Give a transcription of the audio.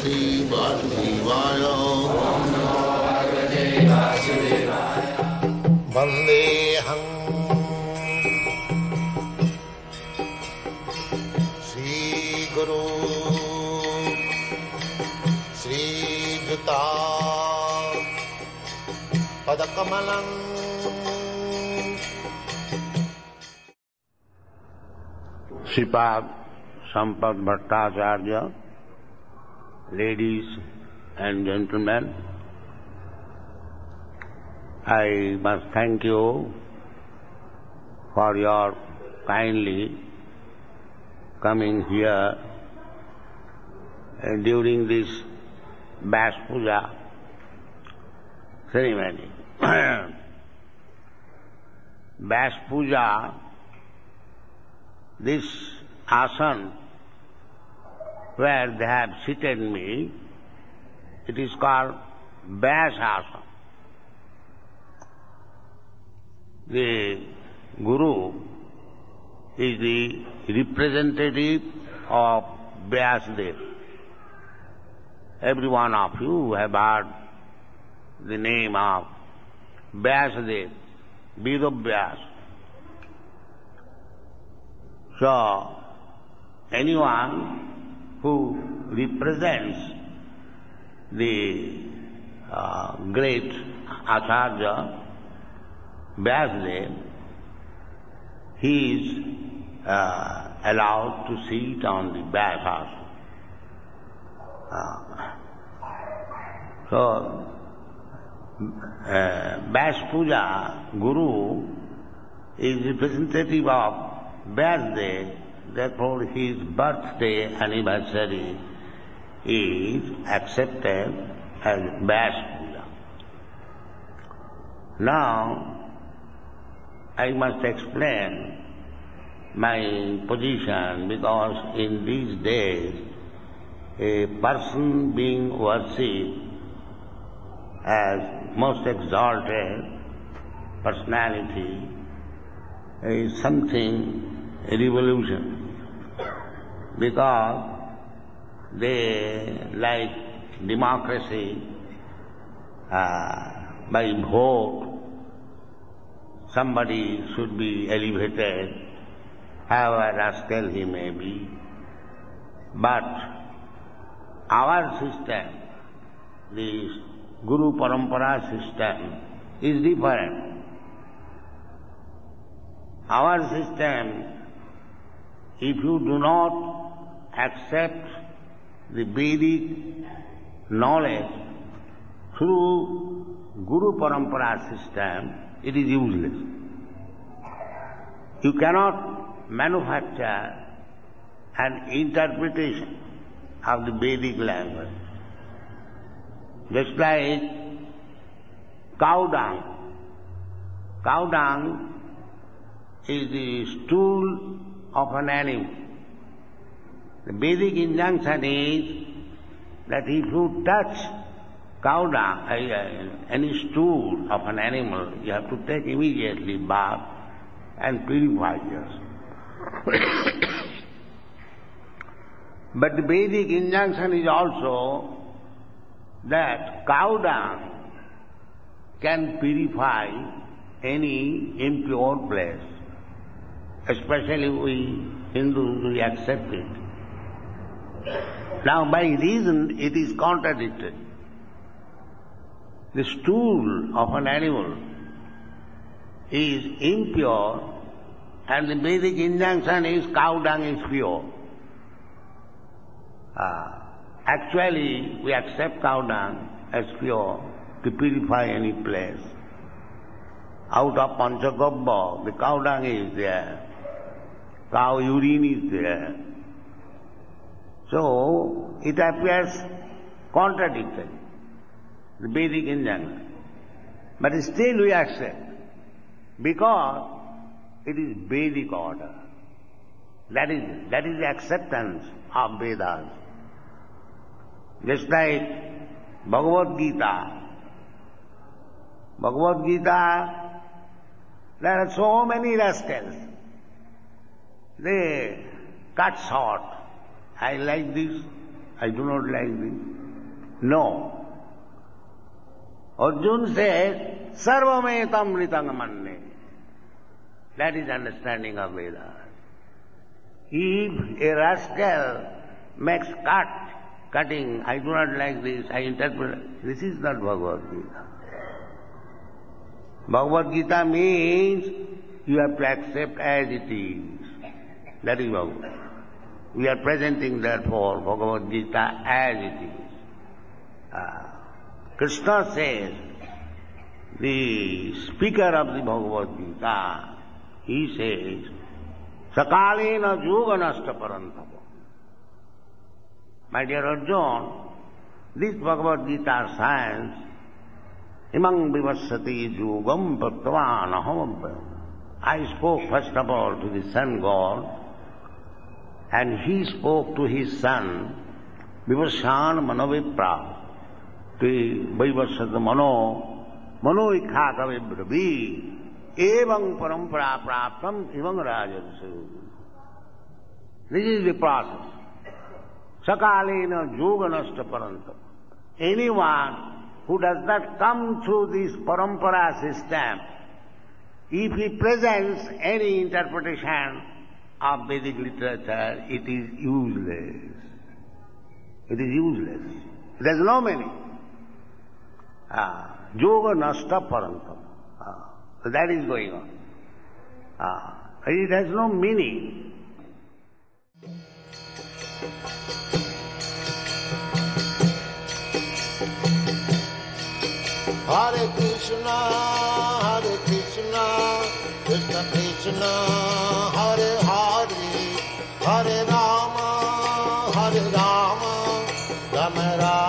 Parvati Vasudevaya. Vandeham Sri Guru Sri Juta Padakamalam. Sripad Sampath Bhattacharya, ladies and gentlemen, I must thank you for your kindly coming here during this Vyas Puja ceremony. Vyas Puja, this asana where they have seated me, it is called Vyasasana. The Guru is the representative of Vyasadeva. Every one of you have heard the name of Vyasadeva, Vedavyasa. So, anyone who represents the great Acharya, Vyasadeva, he is allowed to sit on the Vyasasana. So, Vyas Puja Guru is representative of Vyasadeva, therefore his birthday anniversary is accepted as Vyas Puja. Now, I must explain my position because in these days a person being worshipped as most exalted personality is something revolution, because they like democracy, by vote somebody should be elevated, however rascal he may be. But our system, the Guru Parampara system, is different. Our system, if you do not accept the Vedic knowledge through Guru Parampara system, it is useless. You cannot manufacture an interpretation of the Vedic language. Just like cow dung. Cow dung is the stool of an animal. The Vedic injunction is that if you touch cow dung, any stool of an animal, you have to take immediately bath and purify yourself. But the Vedic injunction is also that cow dung can purify any impure place. Especially we Hindus, we accept it. Now by reason it is contradicted. The stool of an animal is impure and the Vedic injunction is cow dung is pure. Actually, we accept cow dung as pure to purify any place. Out of Panchagabha, the cow dung is there, cow urine is there. So, it appears contradictory, the Vedic injunction. But still we accept, because it is Vedic order. That is the acceptance of Vedas. Just like Bhagavad Gita. Bhagavad Gita, there are so many rascals. They cut short. I like this, I do not like this. No. Arjuna says, Sarvametam Ritang Manne. That is understanding of Vedas. If a rascal makes cutting, I do not like this, I interpret, this is not Bhagavad Gita. Bhagavad Gita means you have to accept as it is. That is Bhagavad Gita. We are presenting therefore Bhagavad Gita as it is. Krishna says, the speaker of the Bhagavad Gita, he says, Sakalena Yoganashta Parantam. My dear Arjuna, this Bhagavad Gita science, Imang Vivassati Yogam Bhaktavan. I spoke first of all to the Sun God, and he spoke to his son, Vivashan Manovipra, to Vivassati Mano Ikhata Vibravi, Evang Parampara Praptam Evang Rajarsu. This is the process. Sakalena Yoganashta Parantam. Anyone who does not come through this parampara system, if he presents any interpretation of Vedic literature, it is useless. It is useless. It has no meaning. Yoganashta Parantam. So that is going on. It has no meaning. Hare Krishna, Krishna Krishna, Hare Hare, Hare Rama, Rama